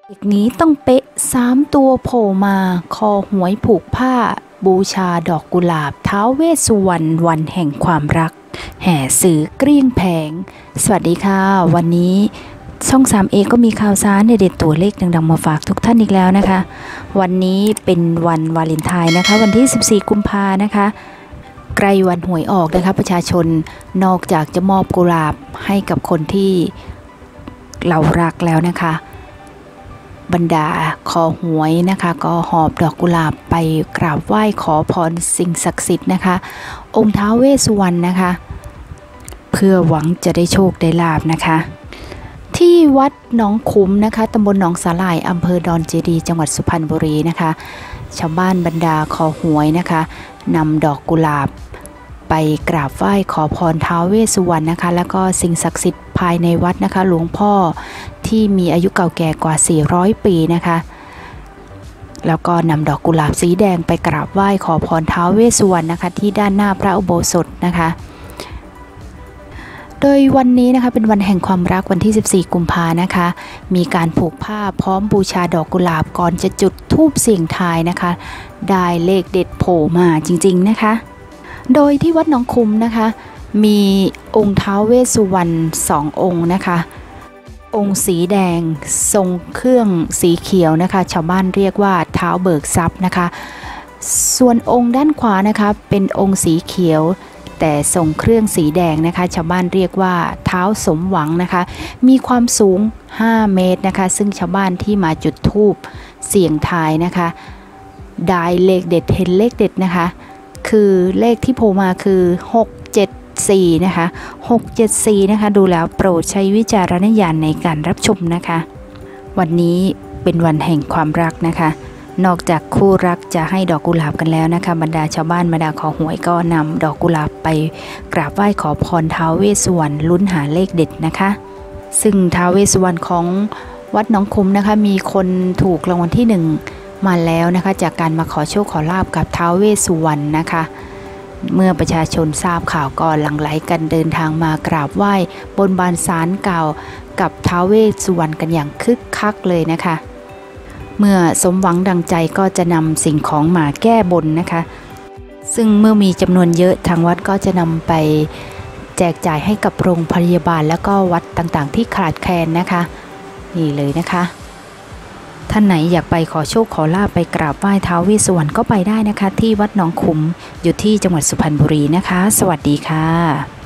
อีกนี้ต้องเป๊ะ3ตัวโผล่มาคอหวยผูกผ้าบูชาดอกกุหลาบท้าวเวสสุวรรณวันแห่งความรักแห่สื่อเกลี้ยงแผงสวัสดีค่ะวันนี้ช่อง 3A ก็มีข่าวสารเด็ดตัวเลขดังๆมาฝากทุกท่านอีกแล้วนะคะวันนี้เป็นวันวาเลนไทน์นะคะวันที่14กุมภานะคะใกล้วันหวยออกนะคะประชาชนนอกจากจะมอบกุหลาบให้กับคนที่เรารักแล้วนะคะบรรดาคอหวยนะคะก็หอบดอกกุหลาบไปกราบไหว้ขอพรสิ่งศักดิ์สิทธิ์นะคะองค์ท้าวเวสสุวรรณนะคะเพื่อหวังจะได้โชคได้ลาภนะคะที่วัดหนองคุ้มนะคะตำบลหนองสาหร่ายอำเภอดอนเจดีจังหวัดสุพรรณบุรีนะคะชาวบ้านบรรดาคอหวยนะคะนำดอกกุหลาบไปกราบไหว้ขอพรท้าวเวสสุวรรณนะคะแล้วก็สิ่งศักดิ์สิทธิ์ภายในวัดนะคะหลวงพ่อที่มีอายุเก่าแก่กว่า400ปีนะคะแล้วก็นำดอกกุหลาบสีแดงไปกราบไหว้ขอพรท้าวเวสสุวรรณนะคะที่ด้านหน้าพระอุโบสถนะคะโดยวันนี้นะคะเป็นวันแห่งความรักวันที่14กุมภานะคะมีการผูกผ้าพร้อมบูชาดอกกุหลาบก่อนจะจุดธูปเสี่ยงทายนะคะได้เลขเด็ดโผล่มาจริงๆนะคะโดยที่วัดหนองคุ้มนะคะมีองค์ท้าวเวสสุวรรณ2องค์นะคะองค์สีแดงทรงเครื่องสีเขียวนะคะชาวบ้านเรียกว่าท้าวเบิกทรัพย์นะคะส่วนองค์ด้านขวานะคะเป็นองค์สีเขียวแต่ทรงเครื่องสีแดงนะคะชาวบ้านเรียกว่าท้าวสมหวังนะคะมีความสูง5เมตรนะคะซึ่งชาวบ้านที่มาจุดธูปเสี่ยงทายนะคะได้เลขเด็ดเห็นเลขเด็ดนะคะคือเลขที่โผล่มาคือ674นะคะ674นะคะดูแล้วโปรดใช้วิจารณญาณในการรับชมนะคะวันนี้เป็นวันแห่งความรักนะคะนอกจากคู่รักจะให้ดอกกุหลาบกันแล้วนะคะบรรดาชาวบ้านบรรดาขอหวยก็นำดอกกุหลาบไปกราบไหว้ขอพรท้าวเวสสุวรรณลุ้นหาเลขเด็ดนะคะซึ่งท้าวเวสสุวรรณของวัดหนองคุ้มนะคะมีคนถูกรางวัลที่1มาแล้วนะคะจากการมาขอโชคขอลาบกับท้าวเวสสุวรรณนะคะเมื่อประชาชนทราบข่าวก็หลั่งไหลกันเดินทางมากราบไหว้บนบานศาลเก่ากับท้าวเวสสุวรรณกันอย่างคึกคักเลยนะคะเมื่อสมหวังดังใจก็จะนำสิ่งของมาแก้บนนะคะซึ่งเมื่อมีจำนวนเยอะทางวัดก็จะนำไปแจกจ่ายให้กับโรงพยาบาลแล้วก็วัดต่างๆที่ขาดแคลนนะคะนี่เลยนะคะท่านไหนอยากไปขอโชคขอลาภไปกราบไหว้ท้าวเวสสุวรรณก็ไปได้นะคะที่วัดหนองคุ้มอยู่ที่จังหวัดสุพรรณบุรีนะคะสวัสดีค่ะ